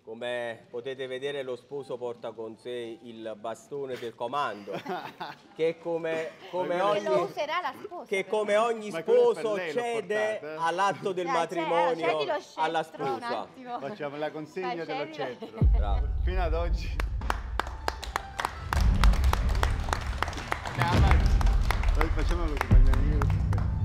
Come potete vedere, lo sposo porta con sé il bastone del comando, che come ogni, lo userà la sposa, che però. come ogni Ma quello per sposo lei l'ho cede portato, all'atto del Dai, matrimonio cedi lo scettro alla un sposa. attimo. Facciamo la consegna Dai, dello cedilo. scettro. Bravo. Fino ad oggi. Dai, avanti. Poi facciamolo così, vogliamo dire.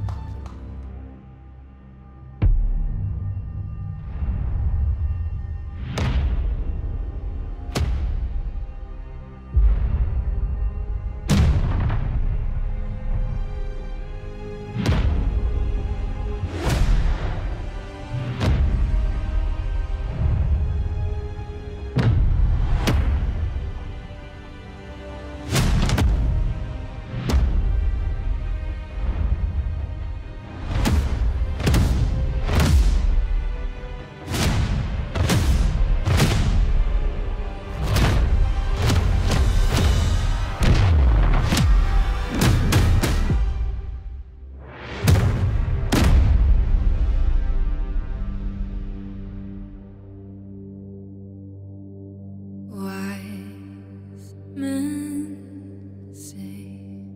Wise men say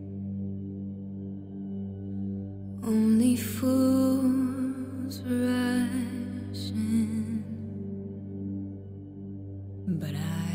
only fools rush in, but I